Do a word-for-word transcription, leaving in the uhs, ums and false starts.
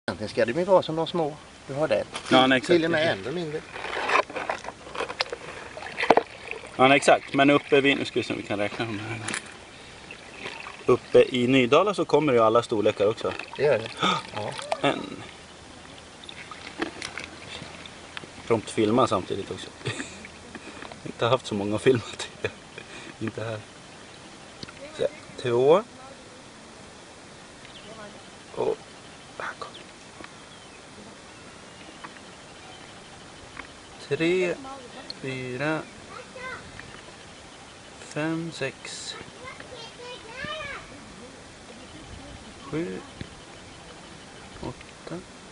Egentligen ska det ju vara som de små. Du har det. Ja, nej, exakt. Till och med ännu mindre. Ja, nej, exakt. Men uppe vid, nu ska vi se om vi kan räkna dem här. Uppe i Nydala så kommer det ju alla storlekar också. Det gör det. Ja. En. Prompt filma samtidigt också. Inte haft så många filmer till. Inte här. Så, två. Och här kommer. Tre, fyra, fem, sex, sju, åtta.